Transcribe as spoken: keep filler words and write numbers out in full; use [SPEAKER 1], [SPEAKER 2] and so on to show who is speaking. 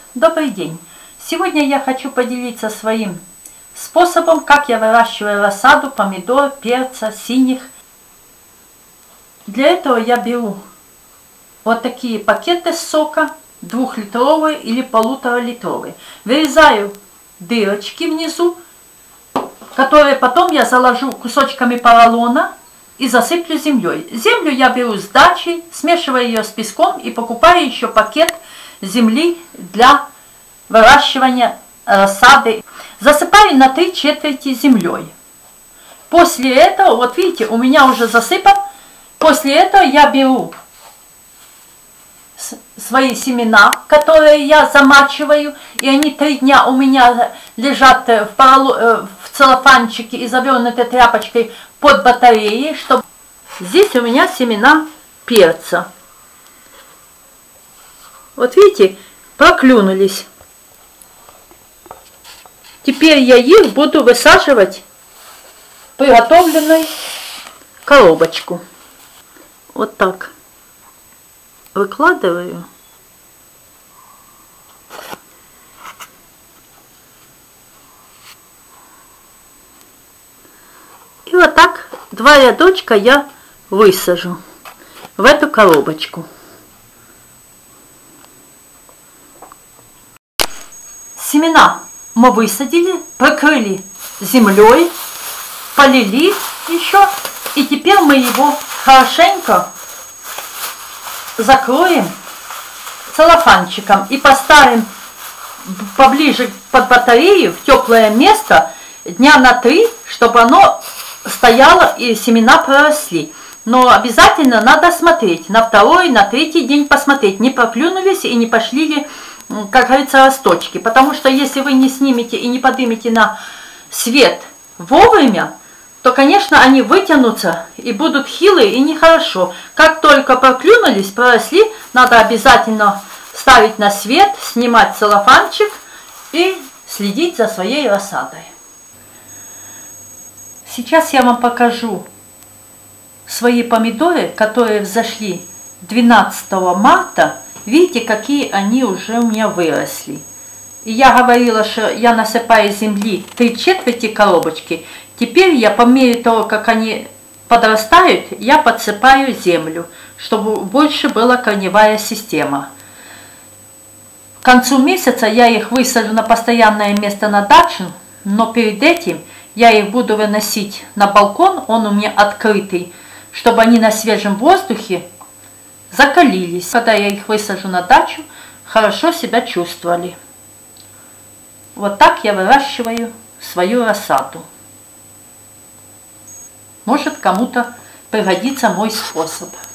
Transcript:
[SPEAKER 1] Добрый день! Сегодня я хочу поделиться своим способом, как я выращиваю рассаду помидор, перца, синих. Для этого я беру вот такие пакеты сока, двухлитровые или полуторалитровые. Вырезаю дырочки внизу, которые потом я заложу кусочками поролона и засыплю землей. Землю я беру с дачи, смешиваю ее с песком и покупаю еще пакет земли для выращивания рассады. Засыпаю на три четверти землей. После этого, вот видите, у меня уже засыпан. После этого я беру свои семена, которые я замачиваю, и они три дня у меня лежат в, пороло... в целлофанчике и завернуты тряпочкой под батареей, чтобы... Здесь у меня семена перца. Вот видите, проклюнулись. Теперь я их буду высаживать в приготовленную коробочку. Вот так выкладываю. И вот так два рядочка я высажу в эту коробочку. Семена мы высадили, покрыли землей, полили еще. И теперь мы его хорошенько закроем целлофанчиком и поставим поближе под батарею в теплое место дня на три, чтобы оно стояло и семена проросли. Но обязательно надо смотреть на второй, на третий день посмотреть, не проклюнулись и не пошли ли, как говорится, росточки. Потому что если вы не снимете и не поднимете на свет вовремя, то, конечно, они вытянутся и будут хилые и нехорошо. Как только проклюнулись, проросли, надо обязательно ставить на свет, снимать целлофанчик и следить за своей рассадой. Сейчас я вам покажу свои помидоры, которые взошли двенадцатого марта. Видите, какие они уже у меня выросли. И я говорила, что я насыпаю земли три четверти коробочки. Теперь я по мере того, как они подрастают, я подсыпаю землю, чтобы больше была корневая система. К концу месяца я их высажу на постоянное место на дачу, но перед этим я их буду выносить на балкон, он у меня открытый, чтобы они на свежем воздухе закалились. Когда я их высажу на дачу, хорошо себя чувствовали. Вот так я выращиваю свою рассаду. Может, кому-то пригодится мой способ.